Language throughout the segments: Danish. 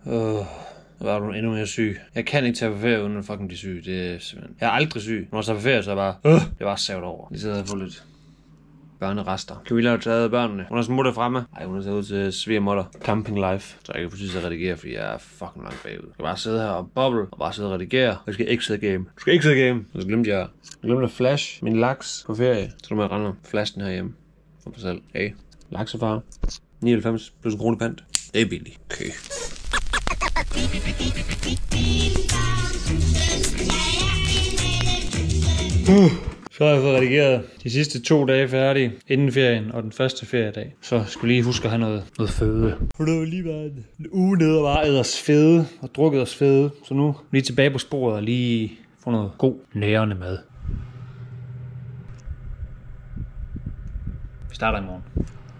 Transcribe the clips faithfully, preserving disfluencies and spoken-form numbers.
Åh, så var du endnu mere syg. Jeg kan ikke tage på ferie uden at fucking blive syg. Det er simpelthen... Jeg er aldrig syg. Når jeg tager på ferie, så er jeg bare... Øh, det er bare savt over. Lige sidder og får lidt børnerester. Camilla har taget børnene. Hun har smutter fremme. Ej, hun har taget ud til svigermutter. Camping life. Så jeg kan præcis at redigere, fordi jeg er fucking langt bagud. Jeg skal bare sidde her og boble, og bare sidde og redigere. Og jeg skal ikke sidde game. Du skal ikke sidde game. Og så glemte jeg... Jeg glemte at flash min laks på ferie. Så nu må jeg rende flashen herhjemme. For mig selv. Hey. Laksefar. nioghalvfems plus en krone pant. Det er billigt. Okay. Uh. Så har jeg fået redigeret de sidste to dage færdige inden ferien og den første feriedag. Så skulle lige huske at have noget, noget føde. For det var lige været en uge nede og bare æde os fede og drukket os fede. Så nu lige tilbage på sporet og lige få noget god nærende mad. Vi starter i morgen.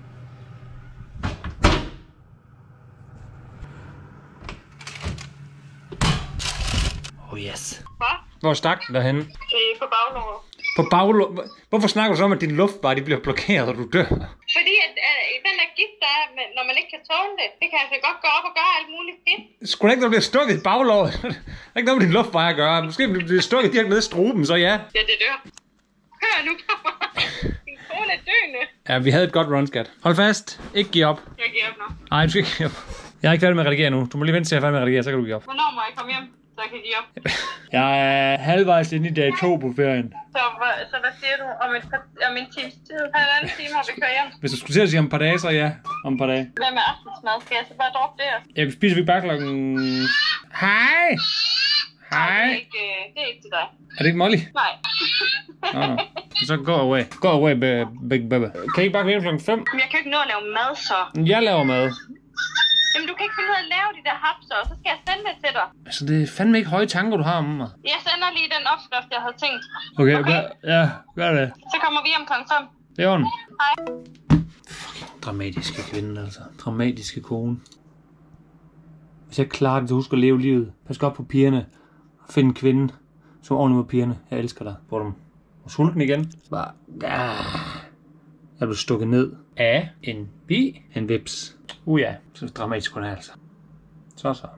Oh yes. Hvad? Hvor stak den derhenne? Øh, på baglåret. På baglåret? Hvorfor snakker du så om, at din luftbar de bliver blokeret, og du dør? Fordi at, øh, den der gift, der er, når man ikke kan tåle det, det kan altså godt gå op og gøre alt muligt skidt. Skulle da ikke, der bliver stukket i baglåret? Der er ikke noget med din luftbar at gøre. Måske bliver stukket direkte ned i struben, så ja. Ja, det dør. Hør, nu kommer din kone er døende. Ja, vi havde et godt run, skat. Hold fast. Ikke give op. Jeg giver op nu. Nej, du skal ikke give op. Jeg er ikke færdig med at redigere nu. Du må lige vente til, at jeg er færdig med at redigere, så kan du give op. Hvornår må jeg komme hjem, så jeg kan give op? Jeg er halvvejs inde i dag to på ferien. Så, så hvad siger du? Om, et, om en times tid? Halvanden time har vi kørt hjem. Hvis du skulle til at sige om et par dage, så ja. Om et par dage. Hvad med aftensmad? Skal jeg så bare droppe det? Ja, vi spiser vi bare klokken... Hej! Hej! Det er ikke, det er ikke til dig. Er det ikke Molly? Nej. Nå, nå. Så go away. Go away, big baby. Kan I ikke bare komme hjem klokken fem? Men jeg kan jo ikke nå at lave mad, så. Jeg laver mad. Jamen, du kan ikke finde ud af at lave de der hapser, og så skal jeg sende det til dig. Altså, det er fandme ikke høje tanker, du har om mig. Jeg sender lige den opskrift, jeg havde tænkt. Okay, okay. Gør, ja, gør det. Så kommer vi hjem klokken fem. Det er ordent. Hej. Fucking dramatiske kvinde, altså. Dramatiske kone. Hvis jeg klarer det, så husk at leve livet. Pas godt på pigerne. Find en kvinde, som er ordentlig med pigerne. Jeg elsker dig. Får dem. Og sulten igen. Bare, ja. Jeg blev stukket ned af en bi, en vips. Uh ja, så dramatisk kun er altså. Så så.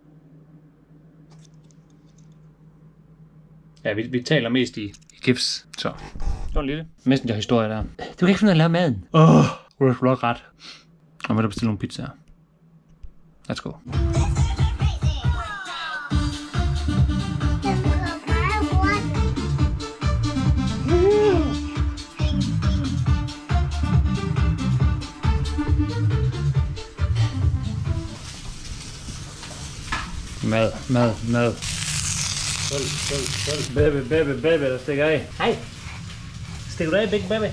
Ja, vi, vi taler mest i, i gifs. Så. Det var en lille messenger-historie der. Du kan ikke finde ud af at lave maden. Åh, oh, du har sgu nok ret. Og med at bestille nogle pizzaer. Let's go. Mad, mad, mad. Følg, følg, følg. Baby, baby, baby, der stikker af. Hej. Stikker du af, big baby?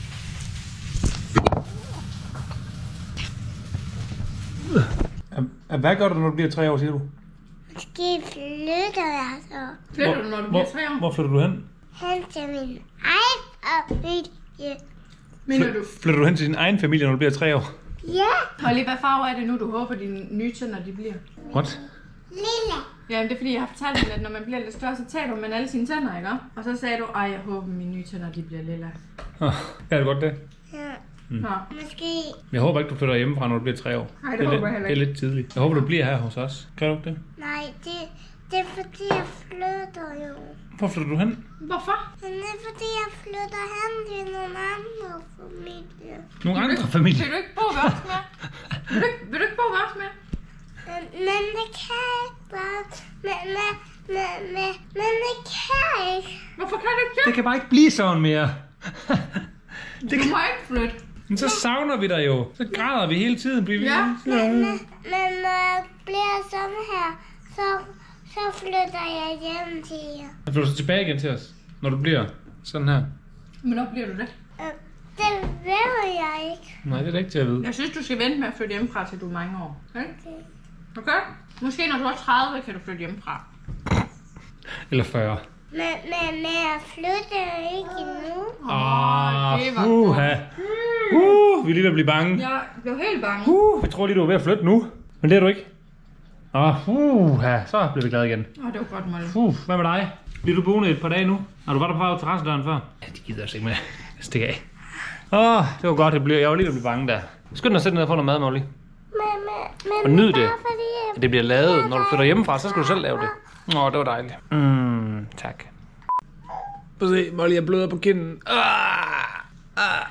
Hvad gør du, når du bliver tre år, siger du? Måske flytter jeg så. Flytter du, når du bliver tre år? Hvor flytter du hen? Hen til min egen familie. Mener du? Flytter du hen til din egen familie, når du bliver tre år? Ja. Og lige hvad farve er det nu, du håber, dine nye tænder de bliver? What? Lille. Ja, det er fordi, jeg har fortalt hende, at når man bliver lidt større, så tager du med alle sine tænder, ikke? Og så sagde du, ej, jeg håber, mine nye tænder de bliver lilla. Oh, er det godt det? Ja. Mm. Nå. Måske. Jeg håber ikke, du flytter hjemmefra, når du bliver tre år. Nej, det, det er håber lidt, jeg heller det er ikke. lidt tidligt. Jeg håber, du bliver her hos os. Kan du ikke det? Nej, det, det er fordi, jeg flytter jo. Hvor flytter du hen? Hvorfor? Men det er fordi, jeg flytter hen til nogle andre familier. Nogle andre familier? Vil du ikke bo ved os mere? Vil du ikke, vil du ikke bo ved os mere? Men, men det kan jeg ikke bare. Men, men, men, men, men det kan jeg ikke. Hvorfor kan du ikke det? Det kan bare ikke blive sådan mere. Det du må ikke flytte. Men så savner vi dig jo. Så græder vi hele tiden. Bliver vi Ja. Men, men, men når jeg bliver sådan her, så, så flytter jeg hjem til jer. Så flytter du så tilbage igen til os, når du bliver sådan her? Men når bliver du det? Øh, Det ved jeg ikke. Nej, det er da ikke til at vide. Jeg synes, du skal vente med at flytte hjemmefra, til du er mange år. Okay? Okay? Måske når du er tredive, kan du flytte hjemmefra. Eller fyrre. Men, men, men jeg flytter ikke endnu. Åh, det var uh, uh, vi er lige ved at blive bange. Jeg blev helt bange. Uh, vi tror lige, du er ved at flytte nu. Men det er du ikke. Åh, uh, så bliver vi glade igen. Åh, det var godt, Molly. Uh, hvad med dig? Bliver du boende et par dage nu? Har du været der på terrassedøren før? Ja, de gider altså ikke med. Stik af. Åh, oh, det var godt. Jeg, blev, jeg var lige ved at blive bange der. Skynd dig at sætte ned og få noget mad, Molly. Men, men, men Og nyd det. bare fordi jeg Det det bliver lavet. Når du flytter hjemmefra, så skal du selv lave det. Åh, det var dejligt. Mm, tak. Prøv at se, Molly er bløder på kinden. Ah, ah.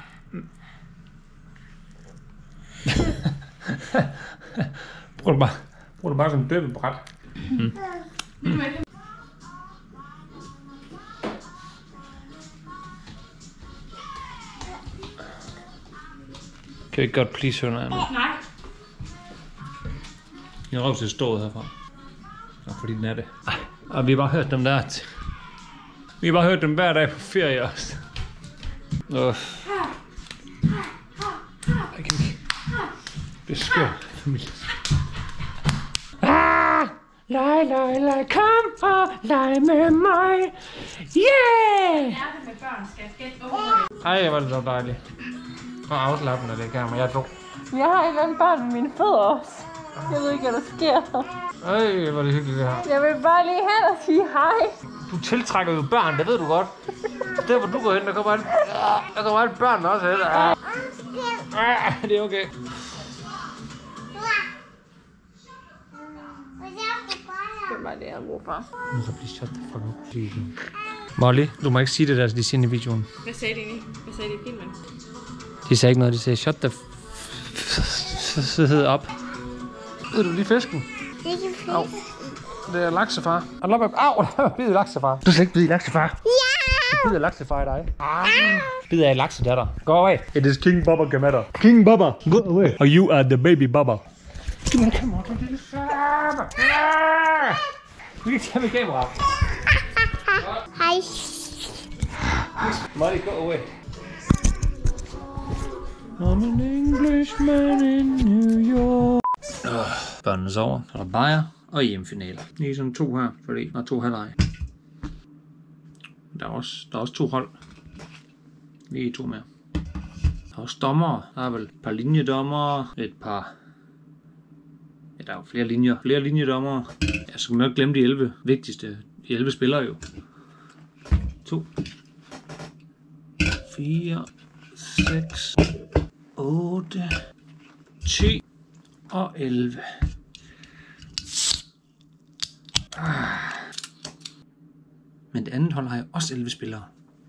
Prøv du bare, prøv du bare sådan en døbebræt. Mm. Mm. Kan vi ikke godt please høre noget andet? Nej. Jeg har også stået herfra. Nå, fordi den er det. Ej, og vi har bare hørt dem der. Vi har bare hørt dem hver dag på ferie også. Åh. Jeg kan ikke. Det er skørt, familie. Ah! Leg, leg, leg, kom og leg med mig. Yeah! Hvad er det med børn? Skal jeg skætte over? Ej, hvor er det så dejligt. Og afslappende det kan, men jeg tror. Jeg har et eller andet barn med mine fødder også. Jeg ved ikke, hvad der sker. Ej, hvor er det hyggeligt det her. Jeg vil bare lige hen og sige hej. Du tiltrækker jo børn, det ved du godt. Der hvor du går hen, der kommer alt, der kommer alt børn også hen. Ah, det er okay. Det er bare det, jeg har brug for. Nu kan blive shut the fuck up. Molly, du må ikke sige det der, de siger i videoen. Hvad sagde de i? Hvad sagde de i filmen? De sagde ikke noget, de sagde shut the f up. Ved du lige fisken? Ikke fisk. Au. Det er laksefar. Og lop, au, der var bidet laksefar. Du skal ikke bide laksefar. Ja! Du bider laksefar i dig. Ah. Bider af laksedatter. Go away. It is King Bubba Gametta. King Bubba, go away. Og you are the baby Bubba. Giv mig kamera, du lille færbe. Du kan tage med kamera. Hej. Molly, go away. I'm an Englishman in New York. Uh, børnene sover. Så er der bajer og hjemmefinaler. Lige sådan to her, fordi der er to halvleje. Der er også, der er også to hold. Lige to mere. Der er også dommere. Der er vel et par linjedommere. Et par... Ja, der er jo flere linjer. Flere linjedommere. Jeg skal nok glemme de elleve vigtigste. De elleve spillere jo. to. fire. seks. otte. ti. Og elleve. Ah. Men det andet hold har jeg også elleve spillere.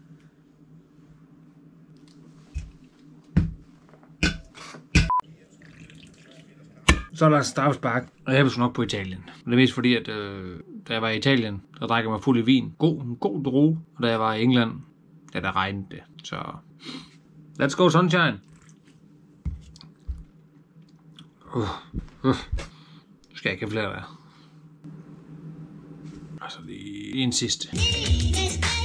Så er der straffespark, og jeg vil nok på Italien. Og det er mest fordi, at øh, da jeg var i Italien, der drak jeg mig fuld i vin. God, en god droge. Og da jeg var i England, ja, der regnede det. Så let's go sunshine. Uh, uh. Nu skal jeg ikke have flere der. Altså lige en sidste.